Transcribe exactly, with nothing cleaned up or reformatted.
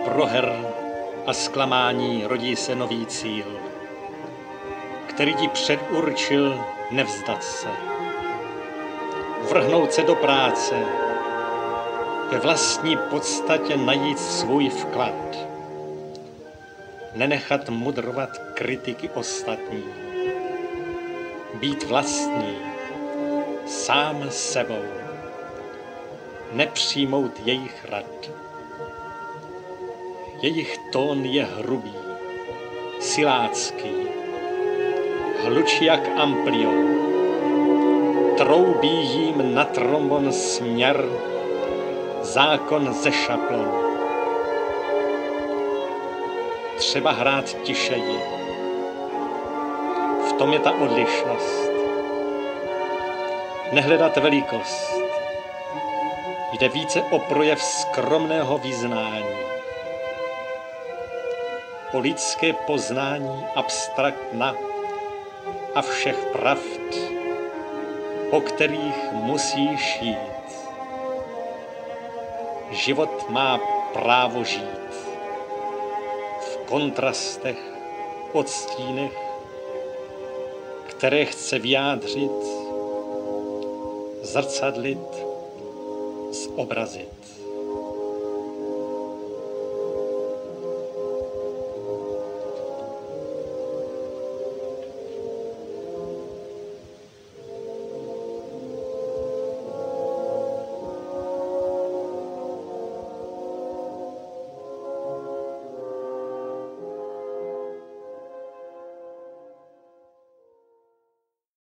proher a zklamání rodí se nový cíl, který ti předurčil nevzdat se. Vrhnout se do práce, ve vlastní podstatě najít svůj vklad, nenechat mudrovat kritiky ostatní, být vlastní, sám sebou, nepřijmout jejich rad. Jejich tón je hrubý, silácký, hlučí jak amplion, troubí jim na trombon směr, zákon ze šablon. Třeba hrát tišeji, v tom je ta odlišnost. Nehledat velikost, jde více o projev skromného vyznání. O lidské poznání abstraktna a všech pravd, po kterých musíš jít. Život má právo žít v kontrastech, odstínech, které chce vyjádřit, zrcadlit, zobrazit.